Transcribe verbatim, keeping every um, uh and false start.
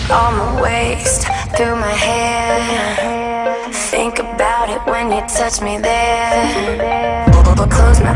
on my waist, through my hair. Think about it when you touch me there. Close my